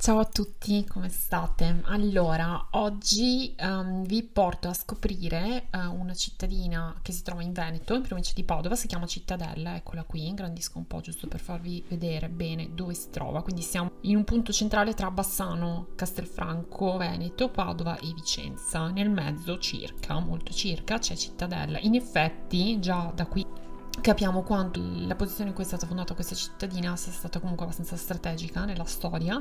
Ciao a tutti, come state? Allora, oggi vi porto a scoprire una cittadina che si trova in Veneto, in provincia di Padova, si chiama Cittadella, eccola qui, ingrandisco un po' giusto per farvi vedere bene dove si trova. Quindi siamo in un punto centrale tra Bassano, Castelfranco, Veneto, Padova e Vicenza. Nel mezzo circa, molto circa, c'è Cittadella. In effetti, già da qui capiamo quanto la posizione in cui è stata fondata questa cittadina sia stata comunque abbastanza strategica nella storia.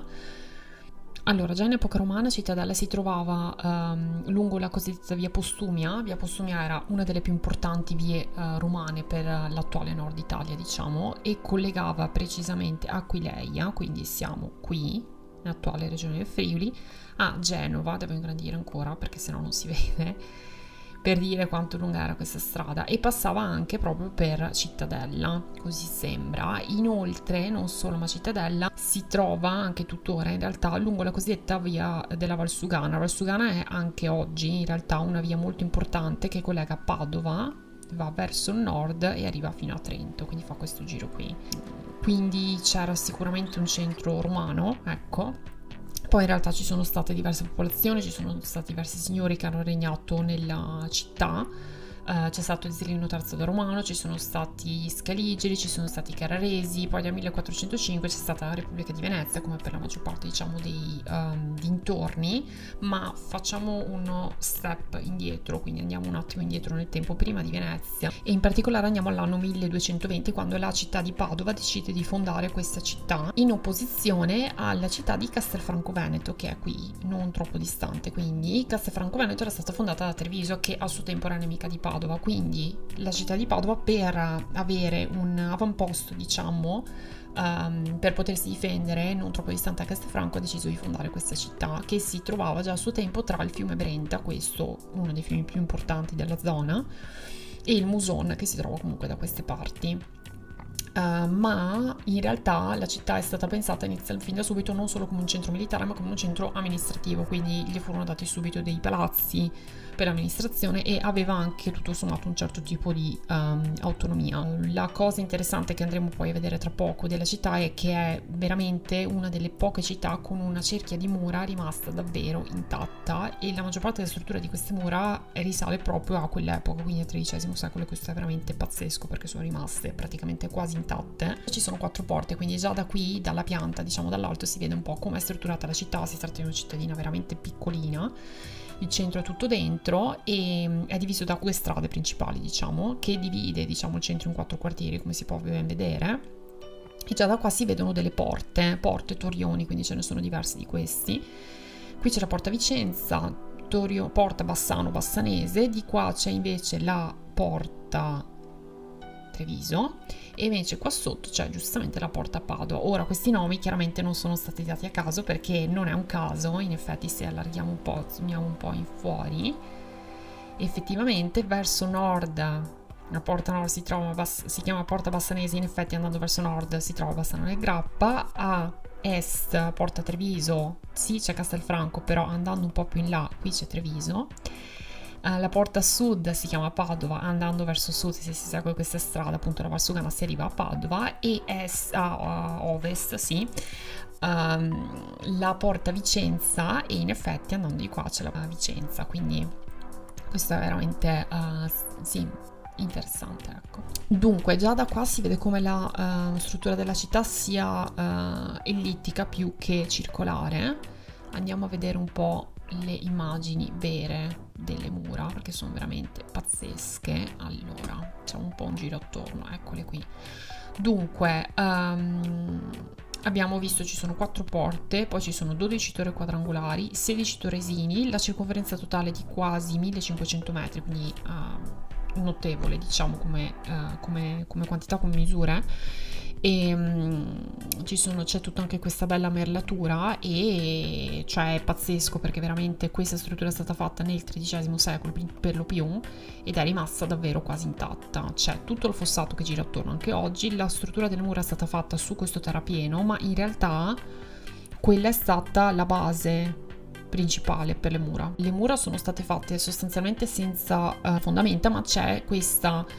Allora, già in epoca romana Cittadella si trovava lungo la cosiddetta via Postumia. Via Postumia era una delle più importanti vie romane per l'attuale Nord Italia, diciamo, e collegava precisamente Aquileia, quindi siamo qui, nell'attuale regione del Friuli, a Genova. Devo ingrandire ancora perché sennò non si vede, per dire quanto lunga era questa strada, e passava anche proprio per Cittadella, così sembra. Inoltre, non solo, ma Cittadella si trova anche tuttora in realtà lungo la cosiddetta via della Valsugana. La Valsugana è anche oggi in realtà una via molto importante che collega Padova, va verso il nord e arriva fino a Trento, quindi fa questo giro qui. Quindi c'era sicuramente un centro romano, ecco. Poi in realtà ci sono state diverse popolazioni, ci sono stati diversi signori che hanno regnato nella città. C'è stato il Zirilino III da Romano, ci sono stati gli Scaligeri, ci sono stati i Carraresi, poi nel 1405 c'è stata la Repubblica di Venezia, come per la maggior parte, diciamo, dei dintorni. Ma facciamo uno step indietro, quindi andiamo un attimo indietro nel tempo, prima di Venezia, e in particolare andiamo all'anno 1220, quando la città di Padova decide di fondare questa città in opposizione alla città di Castelfranco Veneto, che è qui non troppo distante. Quindi Castelfranco Veneto era stata fondata da Treviso, che a suo tempo era nemica di Padova. Quindi la città di Padova, per avere un avamposto, diciamo, per potersi difendere non troppo distante da Castelfranco, ha deciso di fondare questa città, che si trovava già a suo tempo tra il fiume Brenta, questo uno dei fiumi più importanti della zona, e il Muson, che si trova comunque da queste parti. Ma in realtà la città è stata pensata fin da subito non solo come un centro militare, ma come un centro amministrativo, quindi gli furono dati subito dei palazzi per l'amministrazione e aveva anche tutto sommato un certo tipo di autonomia. La cosa interessante che andremo poi a vedere tra poco della città è che è veramente una delle poche città con una cerchia di mura rimasta davvero intatta, e la maggior parte della struttura di queste mura risale proprio a quell'epoca, quindi al XIII secolo, e questo è veramente pazzesco perché sono rimaste praticamente quasi intatte. Ci sono 4 porte, quindi già da qui, dalla pianta, diciamo dall'alto, si vede un po' come è strutturata la città. Si tratta di una cittadina veramente piccolina, il centro è tutto dentro e è diviso da 2 strade principali, diciamo, che divide, diciamo, il centro in 4 quartieri, come si può ben vedere. E già da qua si vedono delle porte, torioni, quindi ce ne sono diversi di questi. Qui c'è la porta Vicenza, porta Bassano, Bassanese, di qua c'è invece la porta Treviso, e invece qua sotto c'è giustamente la porta Padova. Ora, questi nomi chiaramente non sono stati dati a caso, perché non è un caso. In effetti, se allarghiamo un po', zoomiamo un po' in fuori, effettivamente verso nord la porta nord si chiama porta Bassanese. In effetti, andando verso nord si trova Bassano del Grappa. A est porta Treviso, sì, c'è Castelfranco, però andando un po' più in là qui c'è Treviso. La porta sud si chiama Padova, andando verso sud, se si segue questa strada, appunto la Valsugana, si arriva a Padova. E a ovest, sì, la porta Vicenza, e in effetti andando di qua c'è la Vicenza, quindi questo è veramente sì, interessante, ecco. Dunque, già da qua si vede come la struttura della città sia ellittica più che circolare. Andiamo a vedere un po' le immagini vere delle mura, perché sono veramente pazzesche. Allora, facciamo un po' un giro attorno, eccole qui. Dunque, abbiamo visto ci sono 4 porte, poi ci sono 12 torri quadrangolari, 16 torresini, la circonferenza totale di quasi 1500 metri, quindi notevole, diciamo, come quantità, come misure. E c'è tutta anche questa bella merlatura, e cioè è pazzesco perché veramente questa struttura è stata fatta nel XIII secolo per lo più, ed è rimasta davvero quasi intatta. C'è tutto il fossato che gira attorno anche oggi. La struttura delle mura è stata fatta su questo terrapieno, ma in realtà quella è stata la base principale per le mura. Le mura sono state fatte sostanzialmente senza fondamenta, ma c'è questa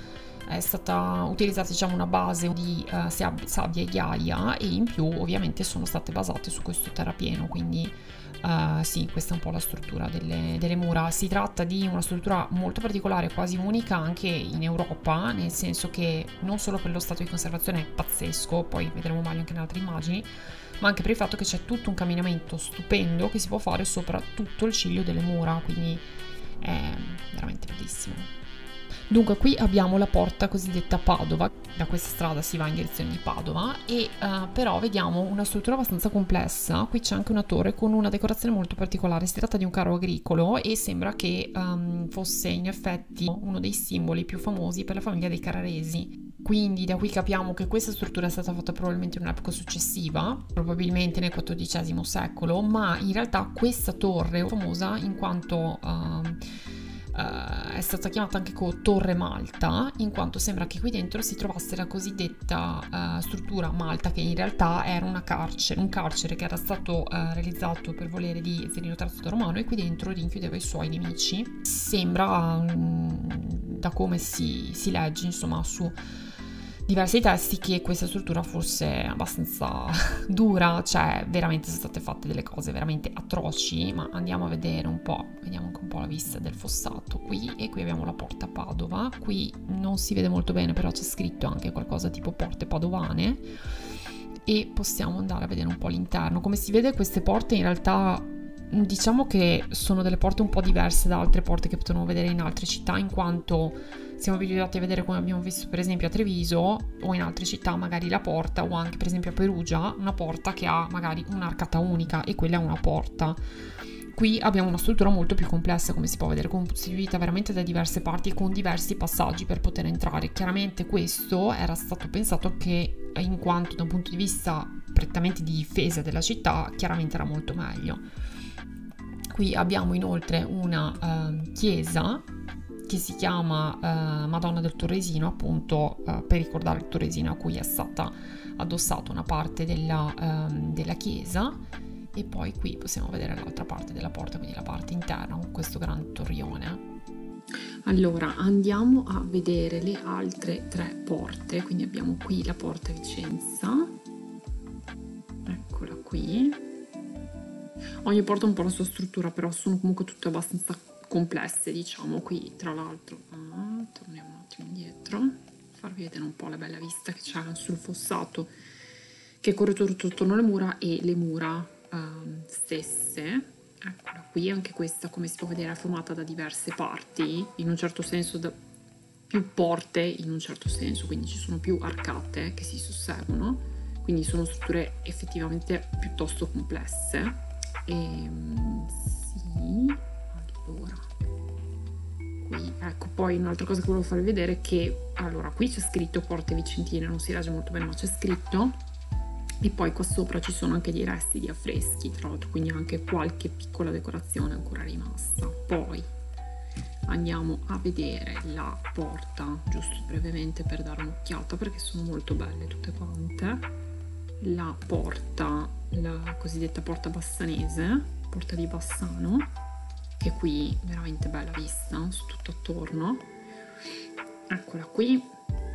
è stata utilizzata, diciamo, una base di sabbia e ghiaia, e in più ovviamente sono state basate su questo terrapieno, quindi sì, questa è un po' la struttura delle mura. Si tratta di una struttura molto particolare, quasi unica anche in Europa, nel senso che non solo per lo stato di conservazione è pazzesco, poi vedremo meglio anche in altre immagini, ma anche per il fatto che c'è tutto un camminamento stupendo che si può fare sopra tutto il ciglio delle mura, quindi è veramente bellissimo. Dunque, qui abbiamo la porta cosiddetta Padova. Da questa strada si va in direzione di Padova e però vediamo una struttura abbastanza complessa. Qui c'è anche una torre con una decorazione molto particolare. Si tratta di un carro agricolo e sembra che fosse in effetti uno dei simboli più famosi per la famiglia dei Carraresi. Quindi da qui capiamo che questa struttura è stata fatta probabilmente in un'epoca successiva, probabilmente nel XIV secolo, ma in realtà questa torre è famosa in quanto è stata chiamata anche Torre Malta, in quanto sembra che qui dentro si trovasse la cosiddetta struttura Malta, che in realtà era un carcere che era stato realizzato per volere di Zerino III Romano, e qui dentro rinchiudeva i suoi nemici. Sembra, da come si legge, insomma, su diversi testi, che questa struttura fosse abbastanza dura, cioè veramente sono state fatte delle cose veramente atroci, ma andiamo a vedere un po', vediamo anche un po' la vista del fossato qui, e qui abbiamo la porta Padova. Qui non si vede molto bene, però c'è scritto anche qualcosa tipo porte padovane, e possiamo andare a vedere un po' l'interno. Come si vede, queste porte in realtà, diciamo che sono delle porte un po' diverse da altre porte che potremo vedere in altre città, in quanto siamo abituati a vedere, come abbiamo visto per esempio a Treviso o in altre città, magari la porta, o anche per esempio a Perugia, una porta che ha magari un'arcata unica e quella è una porta. Qui abbiamo una struttura molto più complessa, come si può vedere, costituita veramente da diverse parti e con diversi passaggi per poter entrare. Chiaramente questo era stato pensato che, in quanto da un punto di vista prettamente di difesa della città, chiaramente era molto meglio. Qui abbiamo inoltre una chiesa che si chiama Madonna del Torresino, appunto per ricordare il Torresino a cui è stata addossata una parte della chiesa, e poi qui possiamo vedere l'altra parte della porta, quindi la parte interna con questo grande torrione. Allora andiamo a vedere le altre tre porte, quindi abbiamo qui la porta Vicenza, eccola qui. Ogni porta ha un po' la sua struttura, però sono comunque tutte abbastanza complesse, diciamo. Qui tra l'altro torniamo un attimo indietro, farvi vedere un po' la bella vista che c'è sul fossato che corre tutto attorno alle mura e le mura stesse. Eccola qui, anche questa, come si può vedere, è formata da diverse parti, in un certo senso da più porte, in un certo senso, quindi ci sono più arcate che si susseguono, quindi sono strutture effettivamente piuttosto complesse. E sì, allora qui ecco, poi un'altra cosa che volevo farvi vedere è che allora qui c'è scritto porte vicentine, non si legge molto bene ma c'è scritto, e poi qua sopra ci sono anche dei resti di affreschi, tra l'altro, quindi anche qualche piccola decorazione ancora rimasta. Poi andiamo a vedere la porta, giusto brevemente per dare un'occhiata, perché sono molto belle tutte quante. La porta, la cosiddetta porta bassanese, porta di Bassano, che qui veramente bella vista su tutto attorno. Eccola qui.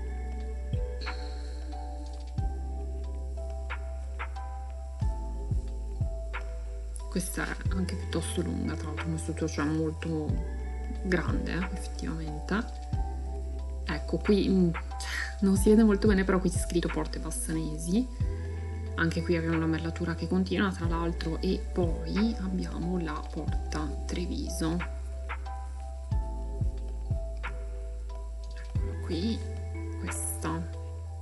Questa è anche piuttosto lunga, tra l'altro, come struttura, cioè molto grande effettivamente. Ecco qui non si vede molto bene, però qui c'è scritto porte bassanesi. Anche qui abbiamo la merlatura che continua, tra l'altro, e poi abbiamo la porta Treviso. Eccola qui, questa.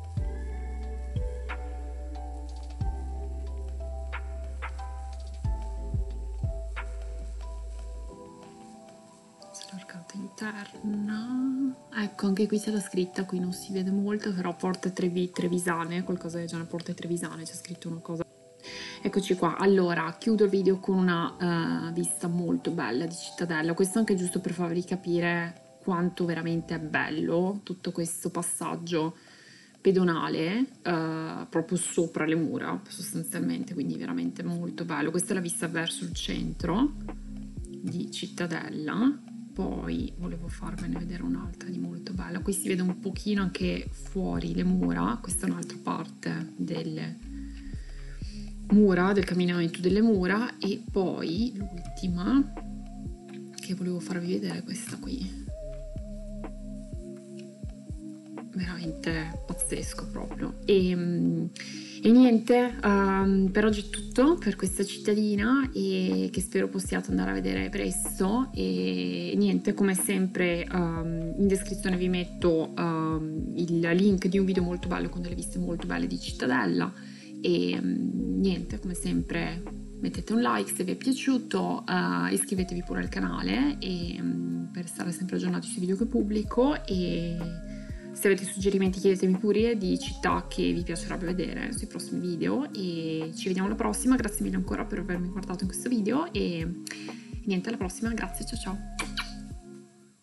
L'arcata interna, ecco, anche qui c'è la scritta, qui non si vede molto, però porte trevisane, qualcosa del genere, porte trevisane, c'è scritto una cosa. Eccoci qua. Allora chiudo il video con una vista molto bella di Cittadella, questo anche giusto per farvi capire quanto veramente è bello tutto questo passaggio pedonale proprio sopra le mura sostanzialmente, quindi veramente molto bello. Questa è la vista verso il centro di Cittadella. poi volevo farvene vedere un'altra di molto bella. Qui si vede un pochino anche fuori le mura, questa è un'altra parte delle mura, del camminamento delle mura. E poi l'ultima che volevo farvi vedere è questa qui, veramente pazzesco proprio. E niente, per oggi è tutto per questa cittadina, e che spero possiate andare a vedere presto. E niente, come sempre in descrizione vi metto il link di un video molto bello con delle viste molto belle di Cittadella. E niente, come sempre mettete un like se vi è piaciuto, iscrivetevi pure al canale per stare sempre aggiornati sui video che pubblico. E se avete suggerimenti chiedetemi pure di città che vi piacerebbe vedere sui prossimi video, e ci vediamo alla prossima. Grazie mille ancora per avermi guardato in questo video, e niente, alla prossima, grazie, ciao ciao.